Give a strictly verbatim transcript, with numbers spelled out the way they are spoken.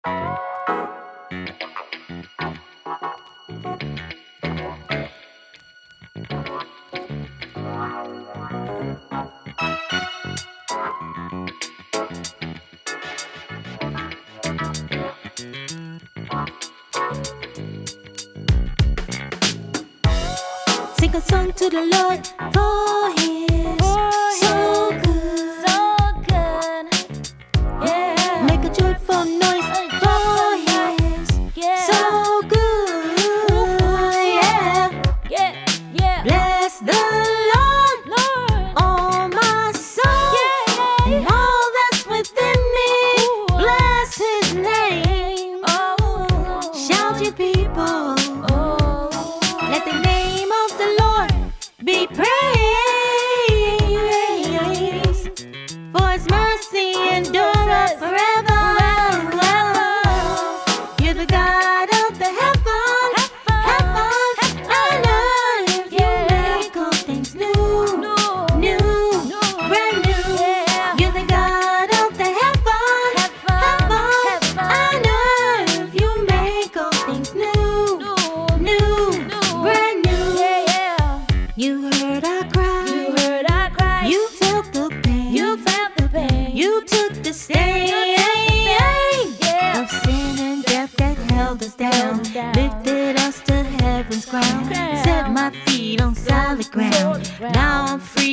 Sing a song to the Lord, for He is so good, so good. Yeah. Make a joyful noise, for He is Yeah. so good. Yeah. Yeah, yeah. Bless the Lord, Lord. oh my soul, Yeah. and all that's within me. Ooh. Bless His name. Oh. Shout, ye people, Oh. let the name of the Lord be praised. For His mercy endureth forever. You're the God of the heavens, heavens, and earth. You make all things new, new, brand new. You're the God of the heavens, heavens, and earth. You make all things new, new, brand new. You heard our cry, You heard our cry. you felt the pain, You felt the pain. you took the stain Yeah. of sin and death that held us down, Held us down. lifted us to heaven's crown, Crown. set my feet on solid ground. Solid ground. Now I'm free